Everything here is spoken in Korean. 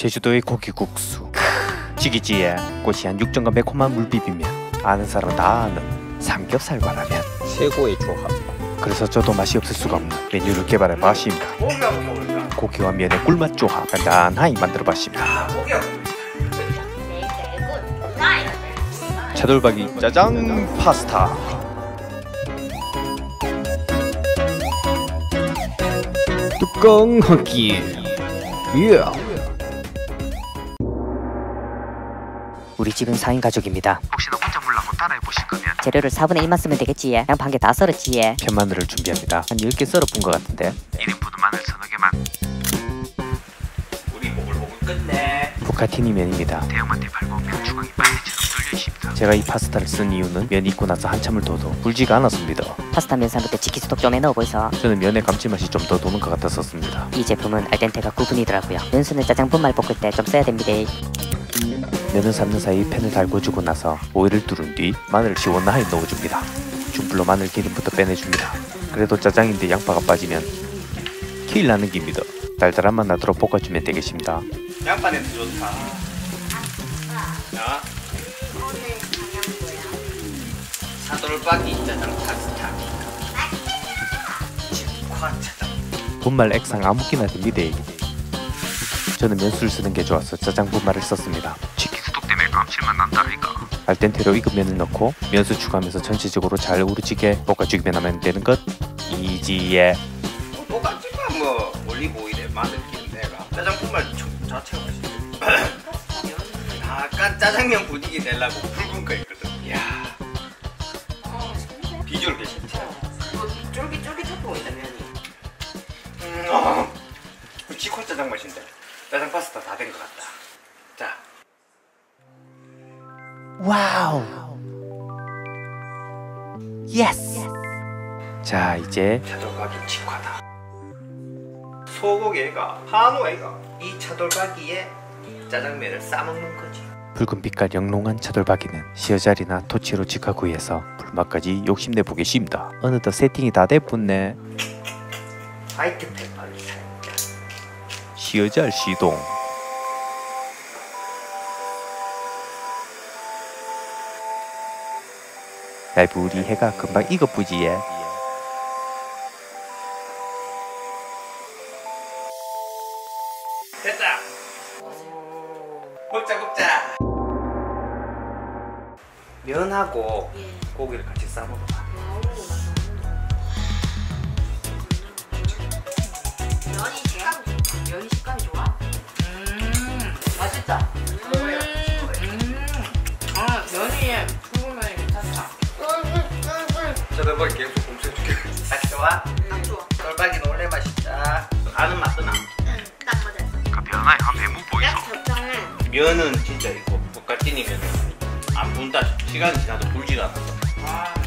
제주도의 고기국수, 지기지에 고시한 육전과 매콤한 물비빔면, 아는 사람은 다 아는 삼겹살과 라면, 최고의 조합. 그래서 저도 맛이 없을 수가 없는 메뉴를 개발해봤습니다. 고기와 면의 꿀맛 조합 간단하게 만들어봤습니다. 차돌박이 짜장 파스타, 뚜껑 헛기. 우리 집은 4인 가족입니다. 혹시나 혼자 몰라고 따라해보실 거면 재료를 4분의 1만 쓰면 되겠지. 양파 한 개 다 썰었지. 편마늘을 준비합니다. 한 10개 썰어 본 것 같은데 1인분은 마늘 서너 개만. 우리 보글보글 끝내. 부카티니 면입니다. 대형마트에 팔고 면 주강이 빨대처럼 뚫려 있습니다. 제가 이 파스타를 쓴 이유는 면이 익고 나서 한참을 둬도 불지가 않았습니다. 파스타 면 삶을 때 치키스톡 좀 해넣어 보이소. 저는 면의 감칠맛이 좀 더 도는 것 같았었습니다. 이 제품은 알덴테가 9분이더라고요. 면수는 짜장 분말 볶을 때 좀 써야 됩니다. 면을 삶는 사이 팬을 달궈주고 나서 오일을 두른 뒤 마늘을 시원하게 넣어줍니다. 중불로 마늘 기름부터 빼내줍니다. 그래도 짜장인데 양파가 빠지면 킬 나는 깁니다. 달달한 맛 나도록 볶아주면 되겠습니다. 양파 냄새 좋다. 야, 차돌박이 짜장 파스타. 직화 짜장. 분말 액상 아무기나 됩니다. 저는 면수를 쓰는 게 좋아서 짜장 분말을 썼습니다. 치킨수독 때문에 감칠맛 난다 이가. 알덴테로 익은 면을 넣고 면수 추가하면서 전체적으로 잘 우러지게 볶아주기만 하면 되는 것. 이지예. 똑같지만 뭐 올리브오일에 마늘 기름 내가 짜장 분말 자체가 맛있네. 약간 짜장면 분위기 내려고 붉은 거 있거든. 이야. 비주얼 괜찮지? 쫄깃쫄깃해 보인다 면이. 치코 짜장 맛인데. 짜장 파스타 다 된 것 같다. 자. 와우. 예스. 자 이제 차돌박이 치과다. 소고기 애가 한우 애가 이 차돌박이에 짜장면을 싸먹는 거지. 붉은 빛깔 영롱한 차돌박이는 시어자리나 토치로 직화구이해서 불맛까지 욕심내보게 쉽니다. 어느덧 세팅이 다 돼붙네. 화이트 페퍼를 살짝. 시어잘 시동. 날부리 해가 금방 익어쁘지예. 됐다. 먹자. 면하고 고기를 같이 싸 먹어봐. 면이 식감이 좋아? 맛있다. 면이 붉은 면이 괜찮다. 차돌박이 계속 검색해줄게. 딱 좋아? 딱 좋아. 차돌박이는 원래 맛있다. 아는 맛도 나. 딱 맞아. 그 변화에 한 배무 보이소. 딱 적당해. 면은 진짜 이거 볶아찌니 면은 안 분다. 시간이 지나도 불지가 않아.